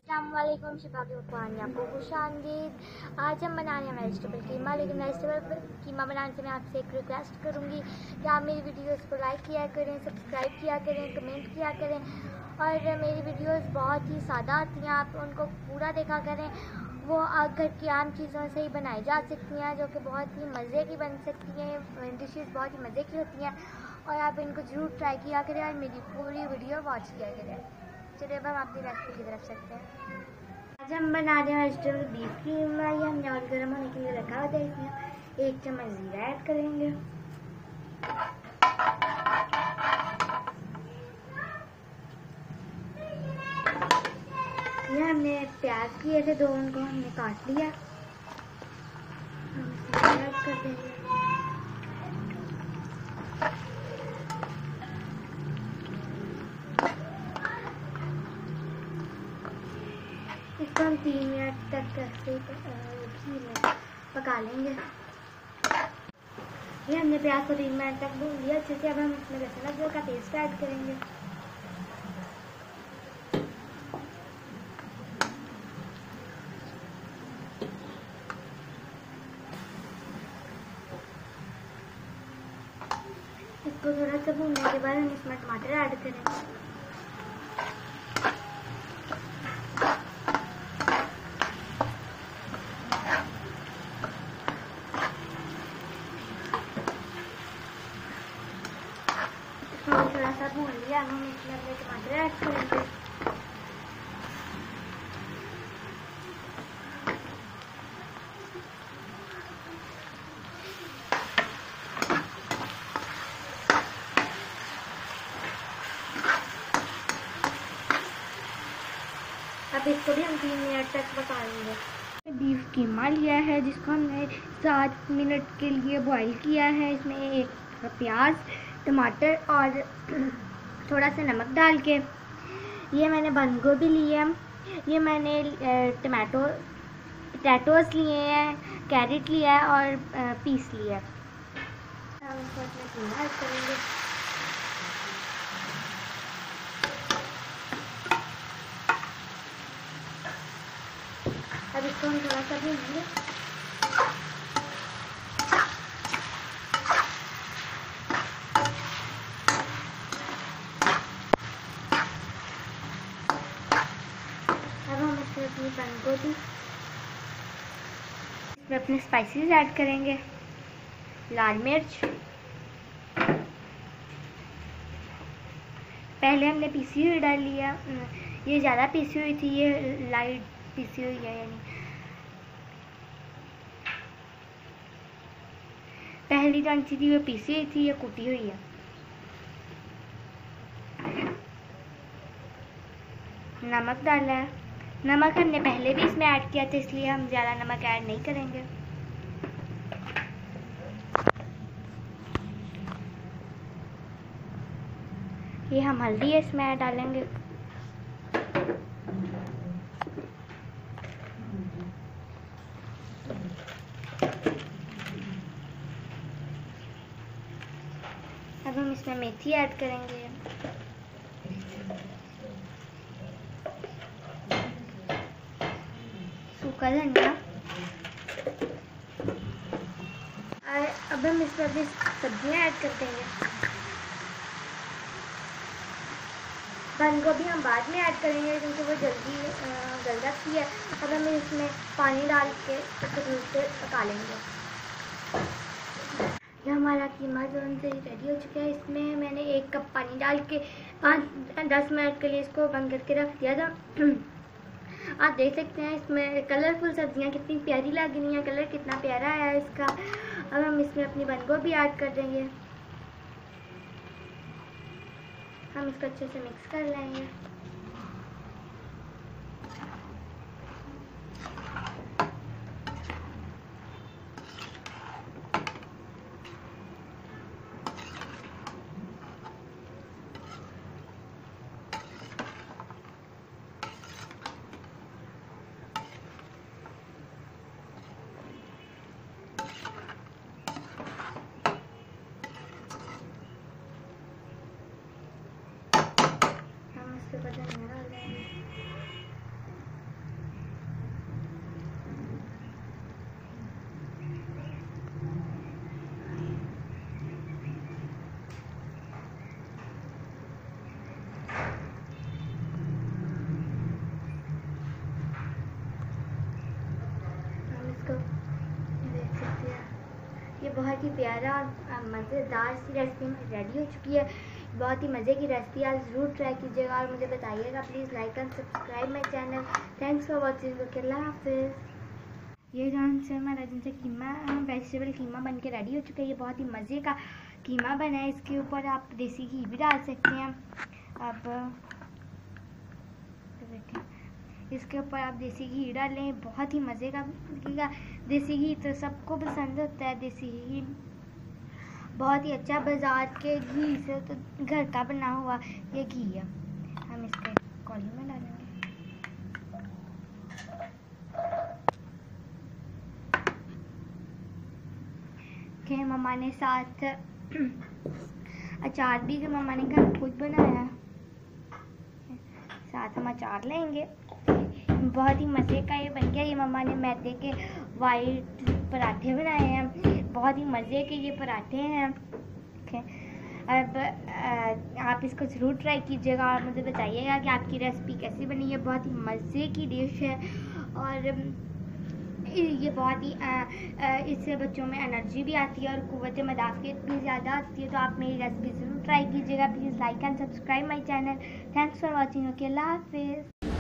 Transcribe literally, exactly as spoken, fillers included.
अस्सलामुअलैकुम शिफाकी पकवान आपको खुशामदीद। आज हम बनाने हैं वेजिटेबल कीमा, लेकिन वेजिटेबल कीमा बनाने से मैं आपसे एक रिक्वेस्ट करूंगी कि आप मेरी वीडियोस को लाइक किया करें, सब्सक्राइब किया करें, कमेंट किया करें। और मेरी वीडियोस बहुत ही सादा आती हैं, आप उनको पूरा देखा करें। वो घर की आम चीज़ों से ही बनाई जा सकती हैं, जो कि बहुत ही मज़े की बन सकती हैं। डिशेज़ बहुत ही मज़े की होती हैं और आप इनको ज़रूर ट्राई किया करें और मेरी पूरी वीडियो वॉच किया करें। चलिए अब हम अपनी रेसिपी की तरफ चलते हैं। आज हम बना रहे हैं वेजिटेबल बीफ कीमा। ये हमने ऑयल गर्म होने के लिए रखा हुआ था, इसमें एक चम्मच जीरा ऐड करेंगे। ये हमने प्याज किए थे दो, उनको हमने काट लिया, हम इसमें ऐड कर देंगे। इसको हम तीन मिनट तक ऐसे घी में पका लेंगे। ये हमने प्याज को तीन मिनट तक भून लिया अच्छे से। अब हम इसमें लहसुन अदरक का पेस्ट ऐड करेंगे। इसको थोड़ा सा भूनने के बाद हम इसमें टमाटर ऐड करेंगे। थोड़ा सा भून लिया, हम इसमें अपने टमाटर ऐड करेंगे। अब इसको भी हम तीन मिनट तक पका लेंगे। बीफ कीमा लिया है जिसको हमने सात मिनट के लिए बॉईल किया है। इसमें एक प्याज, टमाटर और थोड़ा सा नमक डाल के, ये मैंने बंद गोभी लिया, ये मैंने टमाटो पोटैटोस लिए हैं, कैरेट लिया है और पीस लिया है। हम इसको अपना कीमा ऐड करेंगे। अब इसको हम थोड़ा सा भूनेंगे। अब हम इसमें अपनी बंद गोभी, इसमें अपने स्पाइसेस ऐड करेंगे। लाल मिर्च, पहले हमने पीसी हुई डाल लिया, ये ज़्यादा पीसी हुई थी, ये लाइट पीसी हुई है, यानी पहली कौन-सी थी वो पीसी हुई थी, ये कुटी हुई है। नमक डाला है, नमक हमने पहले भी इसमें ऐड किया था, इसलिए हम ज़्यादा नमक ऐड नहीं करेंगे। ये हम हल्दी इसमें ऐड डालेंगे। अब हम इसमें मेथी ऐड करेंगे। सूखा धनिया। और अब हम इसमें अपनी सब्जियां ऐड कर देंगे। बंद गोभी हम बाद में ऐड करेंगे क्योंकि वो जल्दी गल जाती है। अब हम इसमें पानी डाल के इसको दूर से पका लेंगे। ये हमारा कीमा जो से रेडी हो चुका है। इसमें मैंने एक कप पानी डाल के पाँच दस मिनट के लिए इसको बंद करके रख दिया था। आप देख सकते हैं इसमें कलरफुल सब्जियां कितनी प्यारी लग रही हैं, कलर कितना प्यारा आया है इसका। अब हम इसमें अपनी बंद गोभी ऐड कर देंगे। हम इसको अच्छे से मिक्स कर लेंगे। इसके बाद धनिया डाल देंगे। बहुत ही प्यारा और मज़ेदार सी रेसिपी रेडी हो चुकी है। बहुत ही मज़े की रेसिपी, आप ज़रूर ट्राई कीजिएगा और मुझे बताइएगा। Please like and subscribe my channel. Thanks for watching. Okay, अल्लाह हाफिज़। ये जान से हमारा जिनसे कीमा वेजिटेबल कीमा बन के रेडी हो चुका है। ये बहुत ही मज़े का कीमा बना है। इसके ऊपर आप देसी घी भी डाल सकते हैं। अब इसके ऊपर आप देसी घी डालें, बहुत ही मज़े का लगेगा। देसी घी तो सबको पसंद होता है। देसी घी बहुत ही अच्छा, बाज़ार के घी से तो घर का बना हुआ ये घी है। हम इसके कॉली में डालेंगे। के मम्मा ने साथ अचार भी के मम्मा ने घर खुद बनाया, साथ हम अचार लेंगे। बहुत ही मज़े का ये बन गया। ये मम्मा ने मैदे के वाइट पराठे बनाए हैं। बहुत ही मज़े के ये पराठे हैं। अब आप इसको ज़रूर ट्राई कीजिएगा और मुझे बताइएगा कि आपकी रेसिपी कैसी बनी है। बहुत ही मज़े की डिश है और ये बहुत ही इससे बच्चों में एनर्जी भी आती है और क़ुव्वत मदाफ़ियत भी ज़्यादा आती है। तो आप मेरी रेसिपी ज़रूर ट्राई कीजिएगा। Please like and subscribe my channel. Thanks for watching. Okay, अल्लाह हाफिज़।